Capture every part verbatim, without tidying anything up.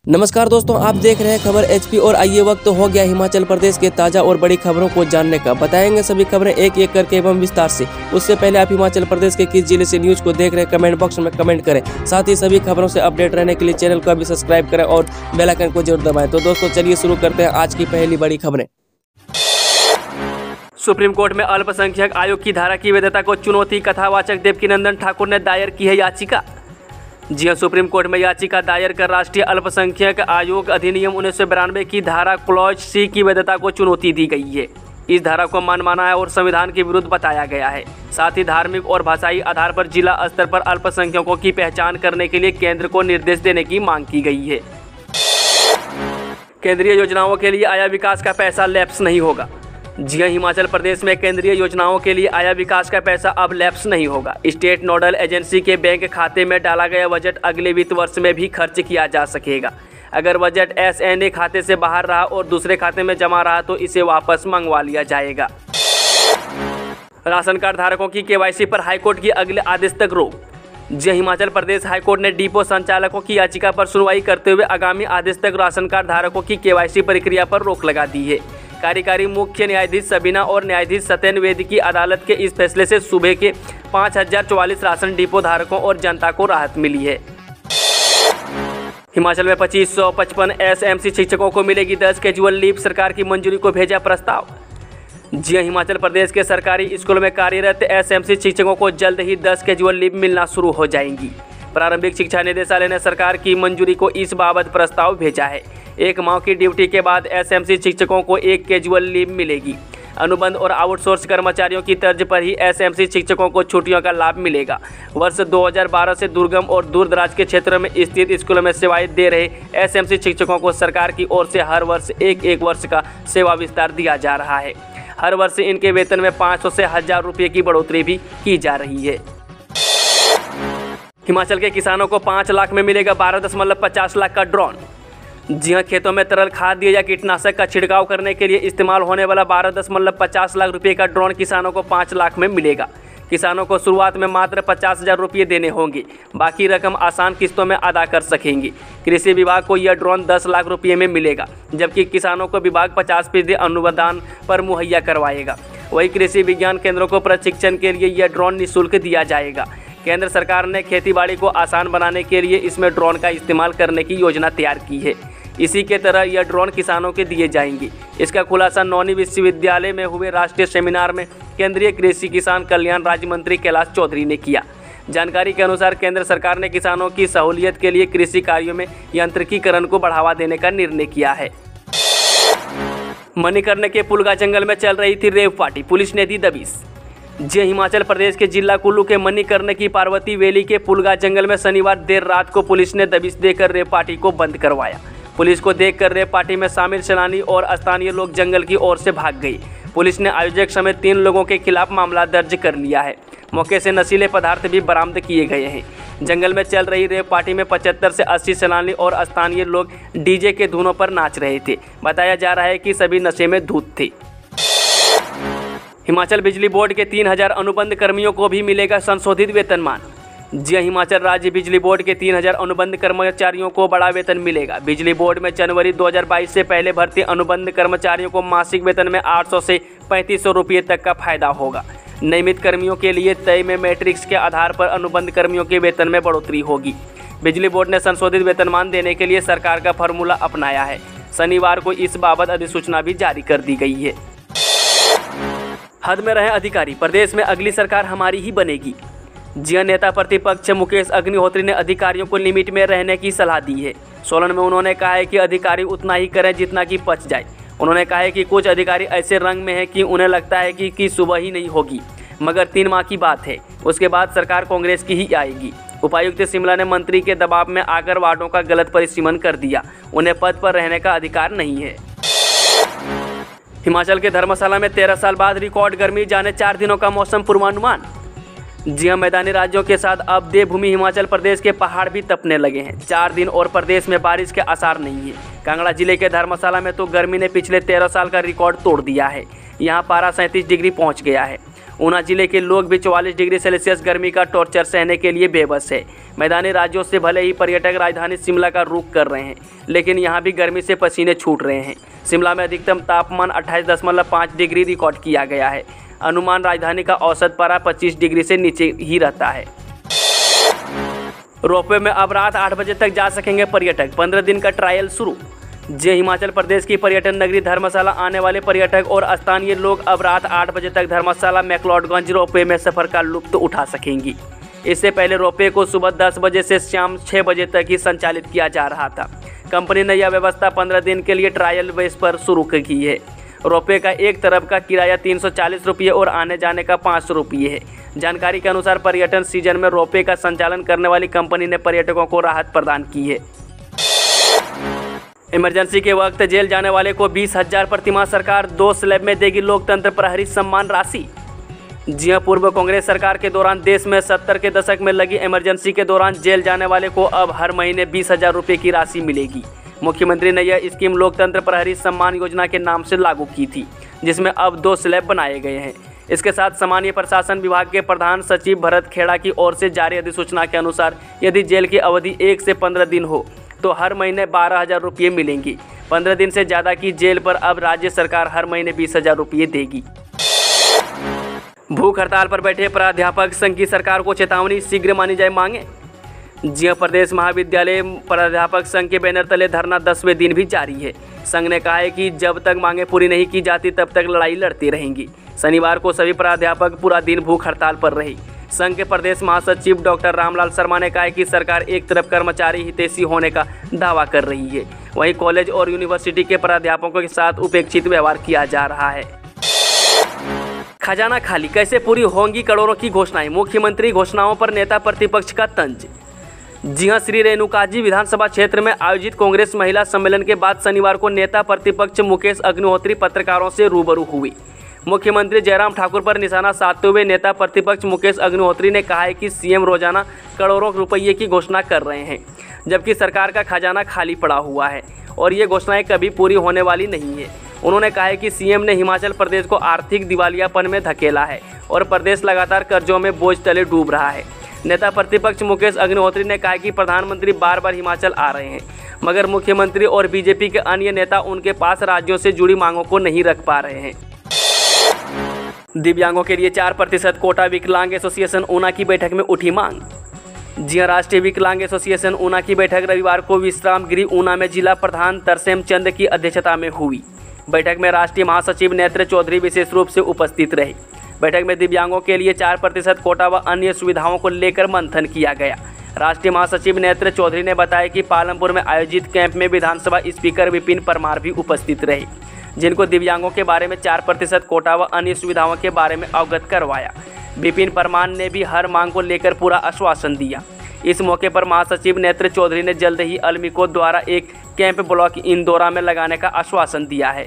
नमस्कार दोस्तों, आप देख रहे हैं खबर एचपी और आइए वक्त हो गया हिमाचल प्रदेश के ताज़ा और बड़ी खबरों को जानने का। बताएंगे सभी खबरें एक एक करके एवं विस्तार से। उससे पहले आप हिमाचल प्रदेश के किस जिले से न्यूज को देख रहे हैं कमेंट बॉक्स में कमेंट करें। साथ ही सभी खबरों से अपडेट रहने के लिए चैनल को अभी सब्सक्राइब करें और बेल आइकन को जरूर दबाएं। तो दोस्तों चलिए शुरू करते हैं आज की पहली बड़ी खबरें। सुप्रीम कोर्ट में अल्पसंख्यक आयोग की धारा की वैधता को चुनौती, कथावाचक देवकीनंदन ठाकुर ने दायर की है याचिका। जी हां, सुप्रीम कोर्ट में याचिका दायर कर राष्ट्रीय अल्पसंख्यक आयोग अधिनियम उन्नीस सौ बिरानवे की धारा क्लॉज सी की वैधता को चुनौती दी गई है। इस धारा को मनमाना है और संविधान के विरुद्ध बताया गया है। साथ ही धार्मिक और भाषाई आधार पर जिला स्तर पर अल्पसंख्यकों की पहचान करने के लिए केंद्र को निर्देश देने की मांग की गई है। केंद्रीय योजनाओं के लिए आया विकास का पैसा लैप्स नहीं होगा। जी हां, हिमाचल प्रदेश में केंद्रीय योजनाओं के लिए आया विकास का पैसा अब लैप्स नहीं होगा। स्टेट नोडल एजेंसी के बैंक खाते में डाला गया बजट अगले वित्त वर्ष में भी खर्च किया जा सकेगा। अगर बजट एस एन ए खाते से बाहर रहा और दूसरे खाते में जमा रहा तो इसे वापस मंगवा लिया जाएगा। राशन कार्ड धारकों की केवाईसी पर हाईकोर्ट की अगले आदेश तक रोक। जी हिमाचल प्रदेश हाईकोर्ट ने डिपो संचालकों की याचिका पर सुनवाई करते हुए आगामी आदेश तक राशन कार्ड धारकों की केवाईसी प्रक्रिया पर रोक लगा दी है। कार्यकारी मुख्य न्यायाधीश सबीना और न्यायाधीश सत्येन वेद की अदालत के इस फैसले से सूबे के पाँच हजार चौवालीस राशन डिपो धारकों और जनता को राहत मिली है। हिमाचल में पच्चीस सौ पचपन एस एम सी शिक्षकों को मिलेगी दस कैजुअल लीव, सरकार की मंजूरी को भेजा प्रस्ताव। जी हां, हिमाचल प्रदेश के सरकारी स्कूलों में कार्यरत एस एम सी शिक्षकों को जल्द ही दस कैजुअल लीव मिलना शुरू हो जाएंगी। प्रारंभिक शिक्षा निदेशालय ने सरकार की मंजूरी को इस बाबत प्रस्ताव भेजा है। एक माह की ड्यूटी के बाद एस एम सी शिक्षकों को एक कैजुअल लीव मिलेगी। अनुबंध और आउटसोर्स कर्मचारियों की तर्ज पर ही एस एम सी शिक्षकों को छुट्टियों का लाभ मिलेगा। वर्ष दो हज़ार बारह से दुर्गम और दूर दराज के क्षेत्रों में स्थित स्कूलों में सेवाएं दे रहे एस एम सी शिक्षकों को सरकार की ओर से हर वर्ष एक एक वर्ष का सेवा विस्तार दिया जा रहा है। हर वर्ष इनके वेतन में पाँच सौ से हजार रुपये की बढ़ोतरी भी की जा रही है। हिमाचल के किसानों को पाँच लाख में मिलेगा बारह दशमलव पचास लाख का ड्रोन। जी हां, खेतों में तरल खाद या कीटनाशक का छिड़काव करने के लिए इस्तेमाल होने वाला बारह दशमलव पचास लाख रुपये का ड्रोन किसानों को पाँच लाख में मिलेगा। किसानों को शुरुआत में मात्र पचास हजार रुपये देने होंगे, बाकी रकम आसान किस्तों में अदा कर सकेंगे। कृषि विभाग को यह ड्रोन दस लाख रुपये में मिलेगा, जबकि किसानों को विभाग पचास फीसदी अनुदान पर मुहैया करवाएगा। वही कृषि विज्ञान केंद्रों को प्रशिक्षण के लिए यह ड्रोन निःशुल्क दिया जाएगा। केंद्र सरकार ने खेतीबाड़ी को आसान बनाने के लिए इसमें ड्रोन का इस्तेमाल करने की योजना तैयार की है। इसी के तरह यह ड्रोन किसानों के दिए जाएंगे। इसका खुलासा नौनी विश्वविद्यालय में हुए राष्ट्रीय सेमिनार में केंद्रीय कृषि किसान कल्याण राज्य मंत्री कैलाश चौधरी ने किया। जानकारी के अनुसार केंद्र सरकार ने किसानों की सहूलियत के लिए कृषि कार्यों में यांत्रिकीकरण को बढ़ावा देने का निर्णय किया है। मणिकर्ण के पुलगा जंगल में चल रही थी रेव पार्टी, पुलिस ने दी दबिश। जी हिमाचल प्रदेश के जिला कुल्लू के मणिकर्ण की पार्वती वैली के पुलगा जंगल में शनिवार देर रात को पुलिस ने दबिश देकर रेव पार्टी को बंद करवाया। पुलिस को देखकर रेव पार्टी में शामिल सैलानी और स्थानीय लोग जंगल की ओर से भाग गए। पुलिस ने आयोजक समेत तीन लोगों के खिलाफ मामला दर्ज कर लिया है। मौके से नशीले पदार्थ भी बरामद किए गए हैं। जंगल में चल रही रेव पार्टी में पचहत्तर से अस्सी सैलानी और स्थानीय लोग डीजे के धुनों पर नाच रहे थे। बताया जा रहा है कि सभी नशे में धुत थे। हिमाचल बिजली बोर्ड के तीन हजार अनुबंध कर्मियों को भी मिलेगा संशोधित वेतनमान। जी हिमाचल राज्य बिजली बोर्ड के तीन हजार अनुबंध कर्मचारियों को बड़ा वेतन मिलेगा। बिजली बोर्ड में जनवरी दो हज़ार बाईस से पहले भर्ती अनुबंध कर्मचारियों को मासिक वेतन में आठ सौ से पैंतीस सौ रुपये तक का फायदा होगा। नियमित कर्मियों के लिए तय में मैट्रिक्स के आधार पर अनुबंध कर्मियों के वेतन में बढ़ोतरी होगी। बिजली बोर्ड ने संशोधित वेतनमान देने के लिए सरकार का फॉर्मूला अपनाया है। शनिवार को इस बाबत अधिसूचना भी जारी कर दी गई है। हद में रहे अधिकारी, प्रदेश में अगली सरकार हमारी ही बनेगी। जी हां, नेता प्रतिपक्ष मुकेश अग्निहोत्री ने अधिकारियों को लिमिट में रहने की सलाह दी है। सोलन में उन्होंने कहा है कि अधिकारी उतना ही करें जितना कि पच जाए। उन्होंने कहा है कि कुछ अधिकारी ऐसे रंग में हैं कि उन्हें लगता है कि, कि सुबह ही नहीं होगी, मगर तीन माह की बात है, उसके बाद सरकार कांग्रेस की ही आएगी। उपायुक्त शिमला ने मंत्री के दबाव में आकर वार्डों का गलत परिसीमन कर दिया। उन्हें पद पर रहने का अधिकार नहीं है। हिमाचल के धर्मशाला में तेरह साल बाद रिकॉर्ड गर्मी, जाने चार दिनों का मौसम पूर्वानुमान। जी हां, मैदानी राज्यों के साथ अब देवभूमि हिमाचल प्रदेश के पहाड़ भी तपने लगे हैं। चार दिन और प्रदेश में बारिश के आसार नहीं है। कांगड़ा जिले के धर्मशाला में तो गर्मी ने पिछले तेरह साल का रिकॉर्ड तोड़ दिया है। यहां पारा सैंतीस डिग्री पहुंच गया है। ऊना जिले के लोग भी चौवालीस डिग्री सेल्सियस गर्मी का टॉर्चर सहने के लिए बेबस है। मैदानी राज्यों से भले ही पर्यटक राजधानी शिमला का रुख कर रहे हैं, लेकिन यहाँ भी गर्मी से पसीने छूट रहे हैं। शिमला में अधिकतम तापमान अट्ठाईस दशमलव पाँच डिग्री रिकॉर्ड किया गया है। अनुमान राजधानी का औसत पारा पच्चीस डिग्री से नीचे ही रहता है। रोपवे में अब रात आठ बजे तक जा सकेंगे पर्यटक, पंद्रह दिन का ट्रायल शुरू। जे हिमाचल प्रदेश की पर्यटन नगरी धर्मशाला आने वाले पर्यटक और स्थानीय लोग अब रात आठ बजे तक धर्मशाला मैक्लोडगंज रोपवे में सफ़र का लुत्फ उठा सकेंगी। इससे पहले रोपवे को सुबह दस बजे से शाम छः बजे तक ही संचालित किया जा रहा था। कंपनी ने यह व्यवस्था पंद्रह दिन के लिए ट्रायल बेस पर शुरू की है। रोपवे का एक तरफ का किराया तीन सौ चालीस रुपये और आने जाने का पाँच सौ रुपये है। जानकारी के अनुसार पर्यटन सीजन में रोपवे का संचालन करने वाली कंपनी ने पर्यटकों को राहत प्रदान की है। इमरजेंसी के वक्त जेल जाने वाले को बीस हजार प्रतिमाह सरकार दो स्लैब में देगी लोकतंत्र प्रहरी सम्मान राशि। जी हां, पूर्व कांग्रेस सरकार के दौरान देश में सत्तर के दशक में लगी इमरजेंसी के दौरान जेल जाने वाले को अब हर महीने बीस हजार रुपये की राशि मिलेगी। मुख्यमंत्री ने यह स्कीम लोकतंत्र प्रहरी सम्मान योजना के नाम से लागू की थी, जिसमें अब दो स्लैब बनाए गए हैं। इसके साथ सामान्य प्रशासन विभाग के प्रधान सचिव भरत खेड़ा की ओर से जारी अधिसूचना के अनुसार यदि जेल की अवधि एक से पंद्रह दिन हो तो हर महीने बारह हजार रुपये मिलेंगी। पंद्रह दिन से ज़्यादा की जेल पर अब राज्य सरकार हर महीने बीस हजार रुपये देगी। भूख हड़ताल पर बैठे प्राध्यापक संघ की सरकार को चेतावनी, शीघ्र मानी जाए मांगे। जी हां, प्रदेश महाविद्यालय प्राध्यापक संघ के बैनर तले धरना दसवें दिन भी जारी है। संघ ने कहा है कि जब तक मांगे पूरी नहीं की जाती तब तक लड़ाई लड़ती रहेंगी। शनिवार को सभी प्राध्यापक पूरा दिन भूख हड़ताल पर रही। संघ के प्रदेश महासचिव डॉक्टर रामलाल शर्मा ने कहा है कि सरकार एक तरफ कर्मचारी हितैषी होने का दावा कर रही है, वहीं कॉलेज और यूनिवर्सिटी के प्राध्यापकों के साथ उपेक्षित व्यवहार किया जा रहा है। खजाना खाली, कैसे पूरी होंगी करोड़ों की घोषणाएं, मुख्यमंत्री घोषणाओं पर नेता प्रतिपक्ष का तंज। जी हां, श्री रेणुकाजी विधानसभा क्षेत्र में आयोजित कांग्रेस महिला सम्मेलन के बाद शनिवार को नेता प्रतिपक्ष मुकेश अग्निहोत्री पत्रकारों से रूबरू हुई। मुख्यमंत्री जयराम ठाकुर पर निशाना साधते हुए नेता प्रतिपक्ष मुकेश अग्निहोत्री ने कहा है कि सीएम रोजाना करोड़ों रुपये की घोषणा कर रहे हैं, जबकि सरकार का खजाना खाली पड़ा हुआ है और ये घोषणाएं कभी पूरी होने वाली नहीं है। उन्होंने कहा है कि सीएम ने हिमाचल प्रदेश को आर्थिक दिवालियापन में धकेला है और प्रदेश लगातार कर्जों में बोझ तले डूब रहा है। नेता प्रतिपक्ष मुकेश अग्निहोत्री ने कहा कि प्रधानमंत्री बार बार हिमाचल आ रहे हैं, मगर मुख्यमंत्री और बीजेपी के अन्य नेता उनके पास राज्यों से जुड़ी मांगों को नहीं रख पा रहे हैं। दिव्यांगों के लिए चार प्रतिशत कोटा, विकलांग एसोसिएशन ऊना की बैठक में उठी मांग। जी हां, राष्ट्रीय विकलांग एसोसिएशन ऊना की बैठक रविवार को विश्राम गृह ऊना में जिला प्रधान तरसेम चंद की अध्यक्षता में हुई। बैठक में राष्ट्रीय महासचिव नेत्र चौधरी विशेष रूप से उपस्थित रहे। बैठक में दिव्यांगों के लिए चार प्रतिशत कोटा व अन्य सुविधाओं को लेकर मंथन किया गया। राष्ट्रीय महासचिव नेत्र चौधरी ने बताया कि पालमपुर में आयोजित कैंप में विधानसभा स्पीकर विपिन परमार भी उपस्थित रहे, जिनको दिव्यांगों के बारे में चार प्रतिशत कोटा व अन्य सुविधाओं के बारे में अवगत करवाया। विपिन परमार ने भी हर मांग को लेकर पूरा आश्वासन दिया। इस मौके पर महासचिव नेत्र चौधरी ने जल्द ही अल्मिको द्वारा एक कैंप ब्लॉक इंदौरा में लगाने का आश्वासन दिया है।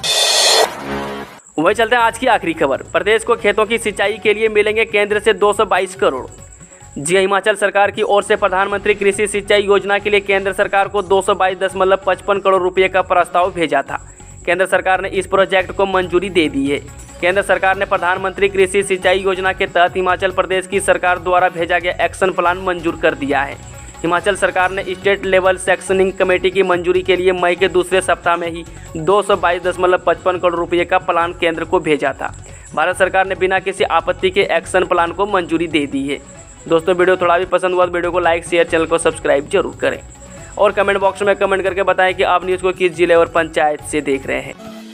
वही चलते हैं आज की आखिरी खबर। प्रदेश को खेतों की सिंचाई के लिए मिलेंगे केंद्र से दो सौ बाईस करोड़। जी हिमाचल सरकार की ओर से प्रधानमंत्री कृषि सिंचाई योजना के लिए केंद्र सरकार को दो सौ बाईस दशमलव पचपन करोड़ रुपये का प्रस्ताव भेजा था। केंद्र सरकार ने इस प्रोजेक्ट को मंजूरी दे दी है। केंद्र सरकार ने प्रधानमंत्री कृषि सिंचाई योजना के तहत हिमाचल प्रदेश की सरकार द्वारा भेजा गया एक्शन प्लान मंजूर कर दिया है। हिमाचल सरकार ने स्टेट लेवल सेक्शनिंग कमेटी की मंजूरी के लिए मई के दूसरे सप्ताह में ही दो सौ बाईस दशमलव पचपन करोड़ रुपये का प्लान केंद्र को भेजा था। भारत सरकार ने बिना किसी आपत्ति के एक्शन प्लान को मंजूरी दे दी है। दोस्तों, वीडियो थोड़ा भी पसंद हुआ तो वीडियो को लाइक, शेयर, चैनल को सब्सक्राइब जरूर करें और कमेंट बॉक्स में कमेंट करके बताएं कि आप न्यूज़ को किस जिले और पंचायत से देख रहे हैं।